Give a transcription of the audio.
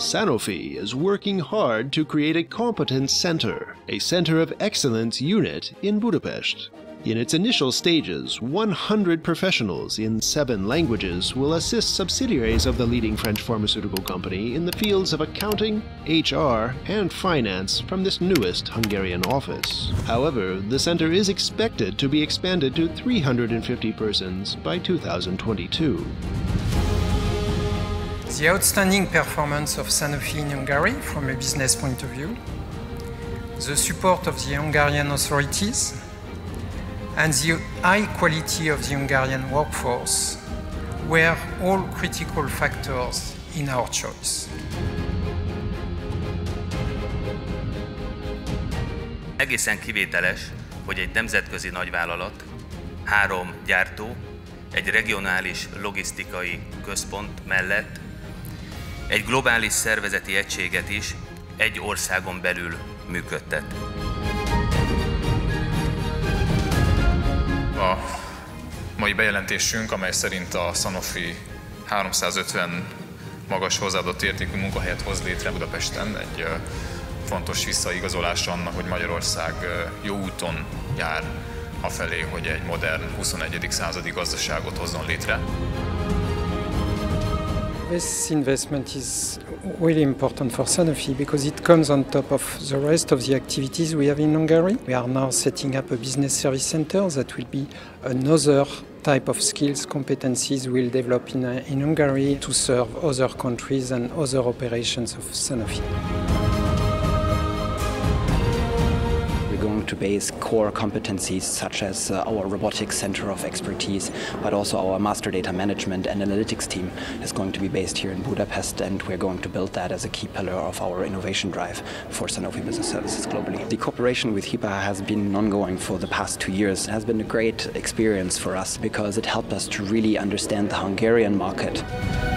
Sanofi is working hard to create a competence center, a center of excellence unit in Budapest. In its initial stages, 100 professionals in 7 languages will assist subsidiaries of the leading French pharmaceutical company in the fields of accounting, HR, and finance from this newest Hungarian office. However, the center is expected to be expanded to 350 persons by 2022. The outstanding performance of Sanofi in Hungary from a business point of view, the support of the Hungarian authorities, and the high quality of the Hungarian workforce were all critical factors in our choice. Egészen kivételes, hogy egy nemzetközi nagyvállalat, 3 gyártó, egy regionális logisztikai központ mellett egy globális szervezeti egységet is egy országon belül működtet. A mai bejelentésünk, amely szerint a Sanofi 350 magas hozzáadott értékű munkahelyet hoz létre Budapesten, egy fontos visszaigazolás annak, hogy Magyarország jó úton jár afelé, hogy egy modern 21. századi gazdaságot hozzon létre. This investment is really important for Sanofi because it comes on top of the rest of the activities we have in Hungary. We are now setting up a business service center that will be another type of skills, competencies we'll develop in Hungary to serve other countries and other operations of Sanofi. Going to base core competencies such as our robotics center of expertise, but also our master data management and analytics team is going to be based here in Budapest, and we're going to build that as a key pillar of our innovation drive for Sanofi Business Services globally. The cooperation with HIPA has been ongoing for the past 2 years. It has been a great experience for us because it helped us to really understand the Hungarian market.